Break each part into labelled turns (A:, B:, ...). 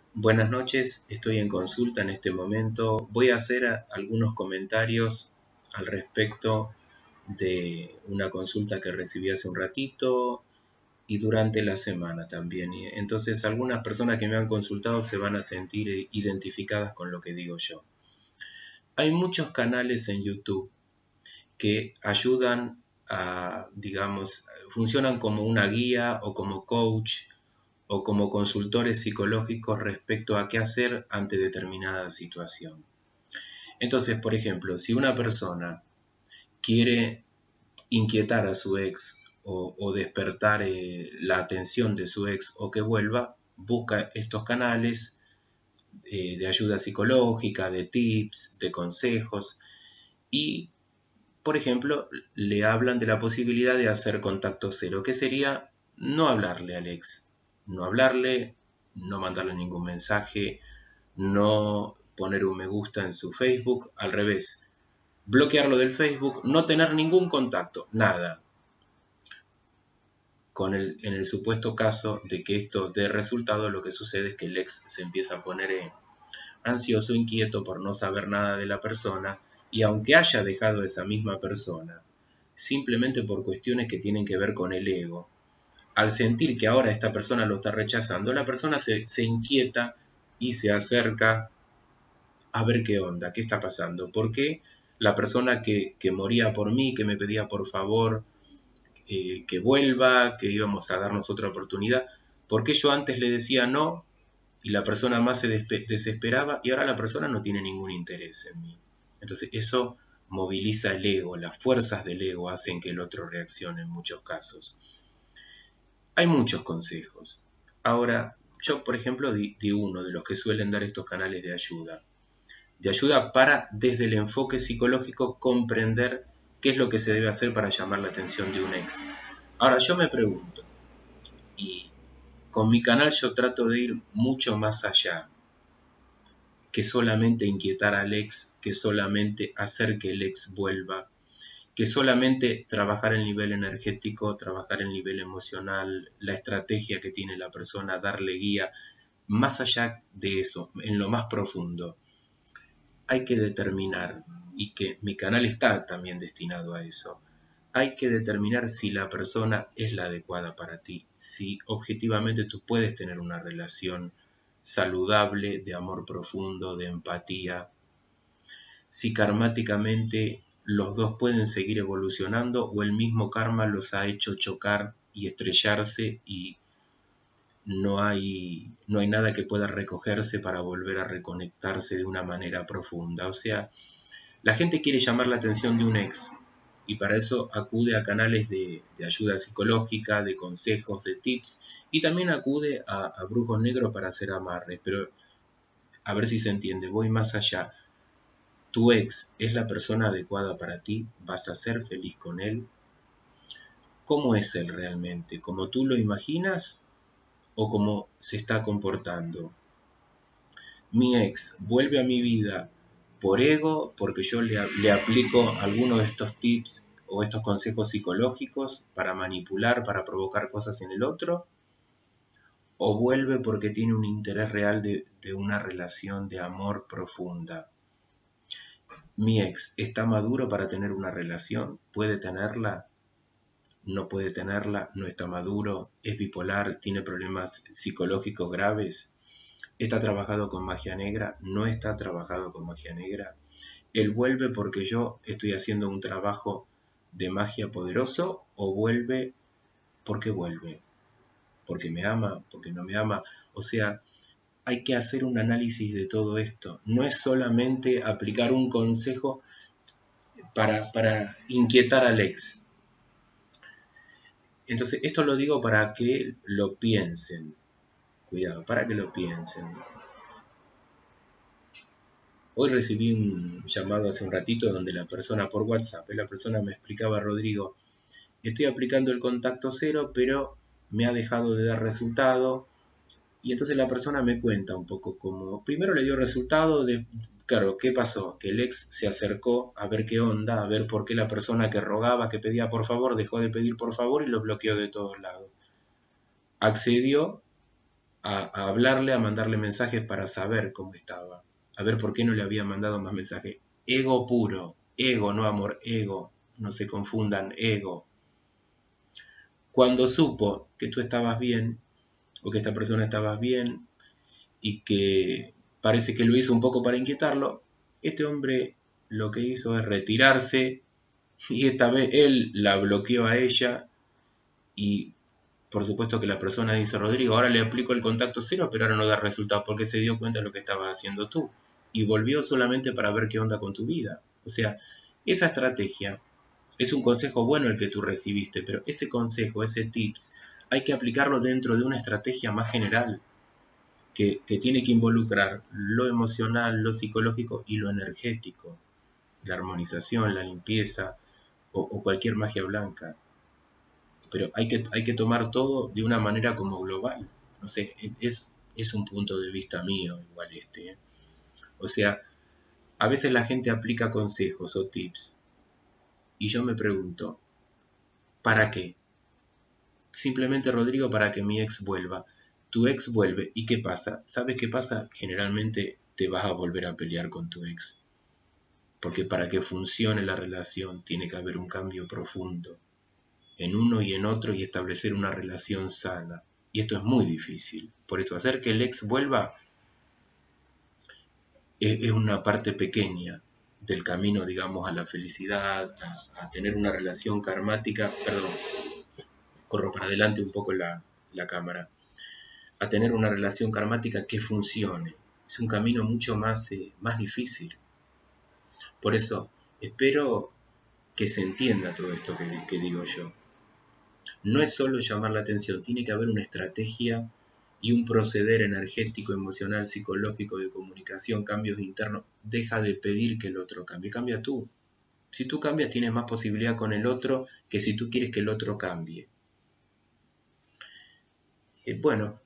A: Buenas noches, estoy en consulta en este momento. Voy a hacer algunos comentarios al respecto de una consulta que recibí hace un ratito y durante la semana también. Y entonces algunas personas que me han consultado se van a sentir identificadas con lo que digo yo. Hay muchos canales en YouTube que ayudan a, digamos, funcionan como una guía o como coach o como consultores psicológicos respecto a qué hacer ante determinada situación. Entonces, por ejemplo, si una persona quiere inquietar a su ex o despertar la atención de su ex o que vuelva, busca estos canales de ayuda psicológica, de tips, de consejos y, por ejemplo, le hablan de la posibilidad de hacer contacto cero, que sería no hablarle al ex, no hablarle, no mandarle ningún mensaje, no poner un me gusta en su Facebook, al revés, bloquearlo del Facebook, no tener ningún contacto, nada. En el supuesto caso de que esto dé resultado, lo que sucede es que el ex se empieza a poner ansioso, inquieto por no saber nada de la persona, y aunque haya dejado a esa misma persona, simplemente por cuestiones que tienen que ver con el ego, al sentir que ahora esta persona lo está rechazando, la persona se inquieta y se acerca a ver qué onda, qué está pasando, por qué la persona que moría por mí, que me pedía por favor que vuelva, que íbamos a darnos otra oportunidad, por qué yo antes le decía no y la persona más se desesperaba y ahora la persona no tiene ningún interés en mí. Entonces eso moviliza el ego, las fuerzas del ego hacen que el otro reaccione en muchos casos. Hay muchos consejos. Ahora, yo por ejemplo di uno de los que suelen dar estos canales de ayuda para desde el enfoque psicológico comprender qué es lo que se debe hacer para llamar la atención de un ex. Ahora yo me pregunto, y con mi canal yo trato de ir mucho más allá que solamente inquietar al ex, que solamente hacer que el ex vuelva, que solamente trabajar el nivel energético, trabajar el nivel emocional, la estrategia que tiene la persona, darle guía. Más allá de eso, en lo más profundo, hay que determinar, y que mi canal está también destinado a eso, hay que determinar si la persona es la adecuada para ti, si objetivamente tú puedes tener una relación saludable, de amor profundo, de empatía, si karmáticamente los dos pueden seguir evolucionando o el mismo karma los ha hecho chocar y estrellarse y no hay nada que pueda recogerse para volver a reconectarse de una manera profunda. O sea, la gente quiere llamar la atención de un ex y para eso acude a canales de ayuda psicológica, de consejos, de tips y también acude a brujos negros para hacer amarres. Pero a ver si se entiende, voy más allá. ¿Tu ex es la persona adecuada para ti? ¿Vas a ser feliz con él? ¿Cómo es él realmente? ¿Como tú lo imaginas o cómo se está comportando? Mi ex vuelve a mi vida por ego, porque yo le aplico alguno de estos tips o estos consejos psicológicos para manipular, para provocar cosas en el otro, o vuelve porque tiene un interés real de una relación de amor profunda. Mi ex está maduro para tener una relación, puede tenerla, no puede tenerla, no está maduro, es bipolar, tiene problemas psicológicos graves, está trabajado con magia negra, no está trabajado con magia negra. Él vuelve porque yo estoy haciendo un trabajo de magia poderoso o vuelve porque vuelve, porque me ama, porque no me ama. O sea, hay que hacer un análisis de todo esto. No es solamente aplicar un consejo para inquietar al ex. Entonces, esto lo digo para que lo piensen. Cuidado, para que lo piensen. Hoy recibí un llamado hace un ratito donde la persona por WhatsApp, la persona me explicaba: Rodrigo, estoy aplicando el contacto cero, pero me ha dejado de dar resultado. Y entonces la persona me cuenta un poco como, primero le dio resultado de, claro, ¿qué pasó? Que el ex se acercó a ver qué onda, a ver por qué la persona que rogaba, que pedía por favor, dejó de pedir por favor y lo bloqueó de todos lados. Accedió a hablarle, a mandarle mensajes para saber cómo estaba, a ver por qué no le había mandado más mensajes. Ego puro, ego, no amor, ego, no se confundan, ego. Cuando supo que tú estabas bien, o que esta persona estaba bien, y que parece que lo hizo un poco para inquietarlo, este hombre lo que hizo es retirarse, y esta vez él la bloqueó a ella, y por supuesto que la persona dice: Rodrigo, ahora le aplico el contacto cero, pero ahora no da resultado porque se dio cuenta de lo que estabas haciendo tú. Y volvió solamente para ver qué onda con tu vida. O sea, esa estrategia es un consejo bueno el que tú recibiste, pero ese consejo, ese tips, hay que aplicarlo dentro de una estrategia más general que tiene que involucrar lo emocional, lo psicológico y lo energético. La armonización, la limpieza o cualquier magia blanca. Pero hay que tomar todo de una manera como global. No sé, es un punto de vista mío igual este. O sea, a veces la gente aplica consejos o tips y yo me pregunto, ¿para qué? Simplemente, Rodrigo, para que mi ex vuelva. Tu ex vuelve, ¿y qué pasa? ¿Sabes qué pasa? Generalmente te vas a volver a pelear con tu ex. Porque para que funcione la relación tiene que haber un cambio profundo en uno y en otro y establecer una relación sana. Y esto es muy difícil. Por eso hacer que el ex vuelva es una parte pequeña del camino, digamos, a la felicidad, a tener una relación karmática. Perdón, corro para adelante un poco la cámara. A tener una relación karmática que funcione. Es un camino mucho más, más difícil. Por eso espero que se entienda todo esto que digo yo. No es solo llamar la atención, tiene que haber una estrategia y un proceder energético, emocional, psicológico, de comunicación, cambios internos. Deja de pedir que el otro cambie, cambia tú. Si tú cambias, tienes más posibilidad con el otro que si tú quieres que el otro cambie. Bueno,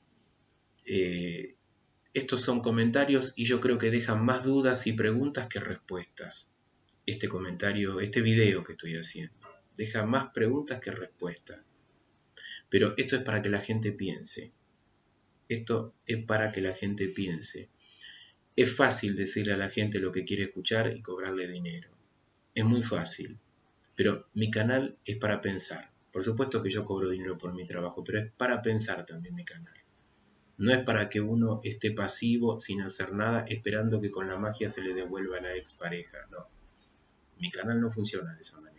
A: estos son comentarios y yo creo que dejan más dudas y preguntas que respuestas. Este comentario, este video que estoy haciendo, deja más preguntas que respuestas. Pero esto es para que la gente piense. Esto es para que la gente piense. Es fácil decirle a la gente lo que quiere escuchar y cobrarle dinero. Es muy fácil. Pero mi canal es para pensar. Por supuesto que yo cobro dinero por mi trabajo, pero es para pensar también mi canal. No es para que uno esté pasivo, sin hacer nada, esperando que con la magia se le devuelva a la expareja. No. Mi canal no funciona de esa manera.